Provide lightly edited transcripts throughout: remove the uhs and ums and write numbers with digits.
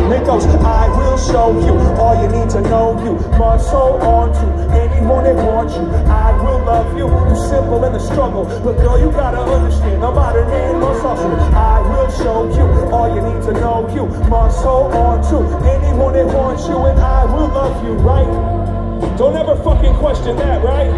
It goes, I will show you all you need to know. You must hold on to anyone that wants you. I will love you. Too simple in the struggle, but girl, you gotta understand the modern man must hustle. I will show you all you need to know. You must hold on to anyone that wants you, and I will love you, right? Don't ever fucking question that, right?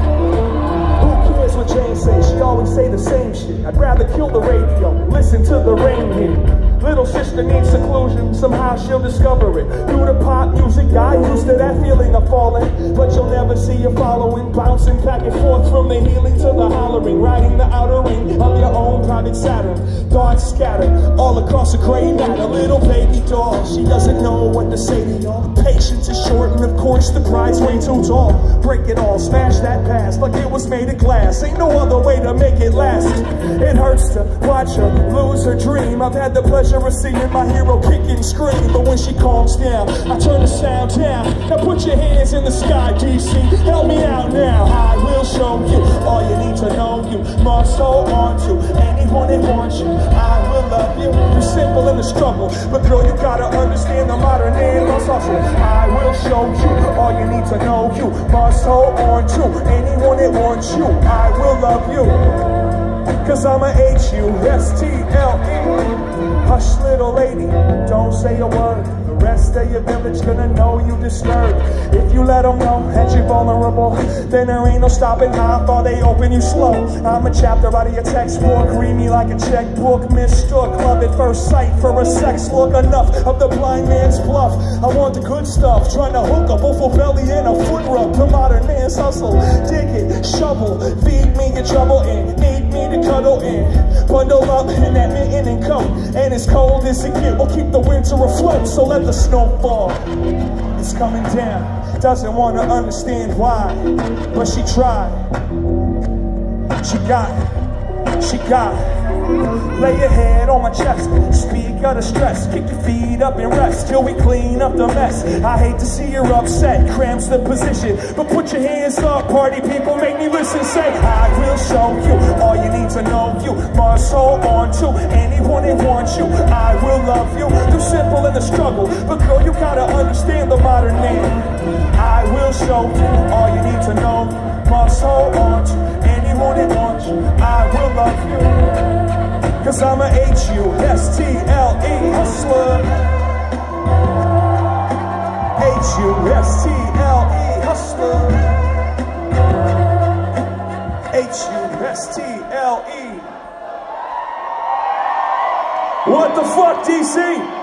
Who cares what Jane says? She always say the same shit. I'd rather kill the radio, listen to the rain hit. Little sister needs seclusion, somehow she'll discover it. Through the pop music, I used to that feeling of falling, but you'll never see you following. Bouncing back and forth from the healing to the hollering, riding the outer ring of your own private Saturn. Thoughts scattered all across the gray matter. Little baby doll, she doesn't know what to say to y'all. Patience is short, and of course the pride's way too tall. Break it all, smash that past like it was made of glass. Ain't no other way to make it last. It hurts to watch her lose her dream. I've had the pleasure of seeing my hero kick and scream, but when she calms down, I turn the sound down. Now put your hands in the sky, DC, help me out now. I will show you all you need to know. You must hold on to anyone that wants you. I will love you. You're simple in the struggle, but girl, you gotta understand the modern man must hustle. I will show you all you need to know. You must hold on to anyone that wants you. I will love you, cause I'm a H-U-S-T-L-E. Hush, little lady, don't say a word. The rest of your village gonna know you disturbed. If you let them know that you're vulnerable, then there ain't no stopping how far they open you slow. I'm a chapter out of your textbook, read me like a checkbook. Mistook love at first sight for a sex look. Enough of the blind man's bluff. I want the good stuff, trying to hook up a full belly and a foot rub. The modern man's hustle, dig it, shovel, feed me your trouble and need me to cuddle in. Bundle up in that mitten and coat, and as cold as it get, we'll keep the winter afloat. So let the snow fall, it's coming down. Doesn't want to understand why, but she tried. She got Lay your head on my chest, speak of the stress. Kick your feet up and rest till we clean up the mess. I hate to see you're upset, cramps the position, but put your hands up, party people, make me listen. Say, I will show you all you need to know. You must hold on to anyone that wants you. I will love you, too simple in the struggle, but girl, you gotta understand the modern man. I will show you all you need to know. Must hold on to anyone that wants you. I will love you, cause I'm a H-U-S-T-L-E hustler. H-U-S-T-L-E hustler. H-U-S-T-L-E. What the fuck, DC?